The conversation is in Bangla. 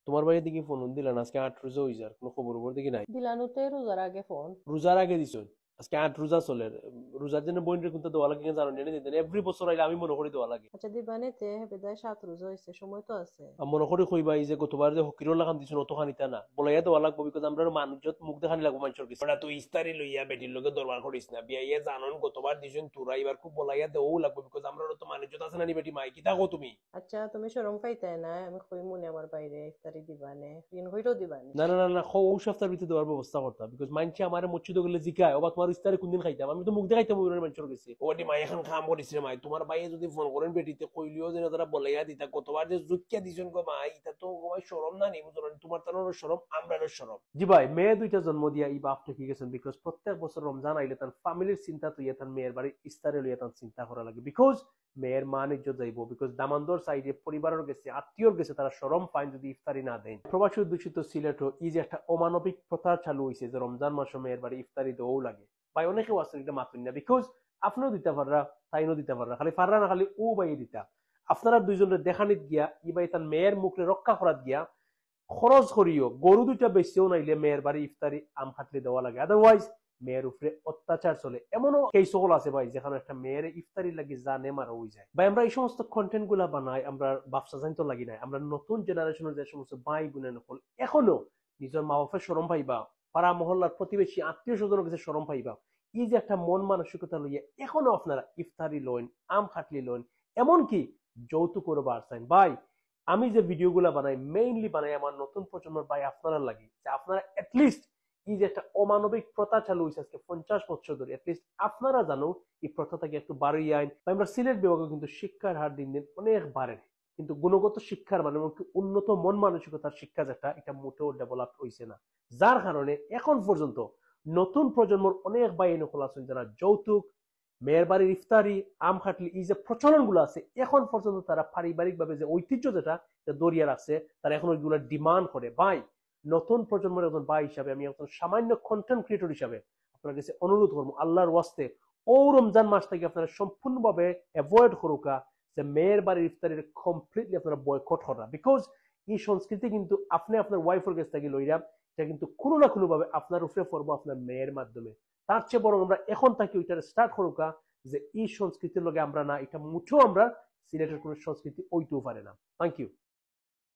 তোমার ভাই দিকে ফোন দিলেন আজকে 8 রোজা হই যার কোনো খবর খবর দেখি নাই। দিলানুতে রোজার আগে ফোন। রোজার আগে দিছ আজকে 8 রোজা চলে। রোজার জন্য বইনের কিন্তু দেওয়া লাগে জানো জেনে দিতেন এভরি বছর আইলে আমি মনে করি দেওয়া লাগে। আচ্ছা দিবানে তে বেদায় 7 রোজা হয়েছে, সময় তো আছে। আর মনে করি কইবা এই যে গতবার যে হকিরুল লাগান দিছ অত খানিতা না বলাইয়া দেওয়া লাগবো বিকজ আমরা মানুষত মুখ দেখানি লাগবো মানুষের কিছু তুই ইস্তারি লইয়া বেটির লোকে দরবার করিস না বিয়া জানন গতবার দিছেন তোরা এবার খুব বলাইয়া দেওয়াও লাগবো বিকজ আমরা তো মানুষত আছে না নি বেটি মাই কি থাকো তুমি। আচ্ছা তুমি শরম পাইতাই না আমি কই মনে আমার বাইরে ইফতারি দিবানে ঋণ হইলেও দিবানে। না না না না ও সপ্তাহের ভিতরে দেওয়ার ব্যবস্থা করতাম বিকজ মানছে আমার মসজিদে গেলে জিকায় অবাক তোমার ইস্তারে কোনদিন খাইতাম আমি তো মুখ দেখাইতাম ওই মানুষের কাছে ওটি মাই এখন খাম করিস রে মাই তোমার ভাইয়ে যদি ফোন করেন বেটিতে কইলিও যেন তারা বলাইয়া দিতা গতবার যে জুকিয়া দিছেন গো মাই এটা তো ভাই শরম না নি বুঝলেন তোমার তার শরম আমরা শরম। জি ভাই মেয়ে দুইটা জন্ম দিয়া এই বাপ থেকে গেছেন বিকজ প্রত্যেক বছর রমজান আইলে তার ফ্যামিলির চিন্তা তুই তার মেয়ের বাড়ি ইস্তারে লইয়া তার চিন্তা করা লাগে বিকজ মেয়ের মান ইজ্জত যাইব বিকজ দামান্দর সাইডে পরিবারের গেছে আত্মীয়র গেছে তারা শরম পাইন যদি ইফতারি না দেন। প্রবাসী অধ্যুষিত সিলেট এই যে একটা অমানবিক প্রথা চালু হয়েছে যে রমজান মাসে মেয়ের বাড়ি ইফতারি দেওয়াও লাগে ভাই অনেকেও আছে এটা মাতুন না বিকজ আপনিও দিতে পাররা তাইনও দিতে পাররা খালি পাররা না খালি ও বাই দিতা আপনারা দুইজনের দেখানিত গিয়া ই বাই তার মেয়ের মুখে রক্ষা করাত গিয়া খরচ করিও গরু দুইটা বেশিও নাইলে মেয়ের বাড়ি ইফতারি আম খাটলে দেওয়া লাগে আদারওয়াইজ মেয়ের উপরে অত্যাচার চলে এমনও কেস সকল আছে ভাই যেখানে একটা মেয়ের ইফতারি লাগি জানে মারা হয়ে যায় ভাই আমরা এই সমস্ত কন্টেন্ট গুলা বানাই আমরা ব্যবসা জানতে লাগি নাই আমরা নতুন জেনারেশনের যে সমস্ত ভাই বোনের নকল এখনো নিজের মা বাপের শরম পাইবা পাড়া মহল্লার প্রতিবেশী আত্মীয় স্বজনের কাছে শরম পাইবা এই যে একটা মন মানসিকতা লইয়া এখনো আপনারা ইফতারি লইন আম খাটলি লইন এমনকি যৌতুক করবা আসছেন ভাই আমি যে ভিডিওগুলো বানাই মেইনলি বানাই আমার নতুন প্রজন্মের ভাই আপনারা লাগে যে আপনারা এটলিস্ট এই যে একটা অমানবিক প্রথা চালু হয়েছে আজকে 50 বছর ধরে এটলিস্ট আপনারা জানো এই প্রথাটাকে একটু বাড়িয়ে আইন আমরা সিলেট বিভাগে কিন্তু শিক্ষার হার দিন দিন অনেক বাড়ে কিন্তু গুণগত শিক্ষার মানে উন্নত মন মানসিকতার শিক্ষা যেটা এটা মোটেও ডেভেলপ হয়েছে না যার কারণে এখন পর্যন্ত নতুন প্রজন্মের অনেক ভাই নকল আছেন যারা যৌতুক মেয়ের বাড়ির ইফতারি আম খাটলি এই যে প্রচলন গুলো আছে এখন পর্যন্ত তারা পারিবারিক ভাবে যে ঐতিহ্য যেটা দরিয়া রাখছে তারা এখন ওইগুলো ডিমান্ড করে ভাই নতুন প্রজন্মের একজন ভাই হিসাবে আমি একজন সামান্য কন্টেন্ট ক্রিয়েটর হিসাবে আপনার কাছে অনুরোধ করবো আল্লাহর ওয়াস্তে ও রমজান মাস থেকে আপনারা সম্পূর্ণভাবে অ্যাভয়েড করুকা যে মেয়ের বাড়ির ইফতারির কমপ্লিটলি আপনারা বয়কট করা বিকজ এই সংস্কৃতি কিন্তু আপনি আপনার ওয়াইফের কাছ থেকে লইরা এটা কিন্তু কোনো না কোনো ভাবে আপনার উপরে পড়বো আপনার মেয়ের মাধ্যমে তার চেয়ে বরং আমরা এখন তাকে ওইটা স্টার্ট করুকা যে এই সংস্কৃতির লগে আমরা না এটা মুঠো আমরা সিলেটের কোন সংস্কৃতি ওইতেও পারে না। Thank you.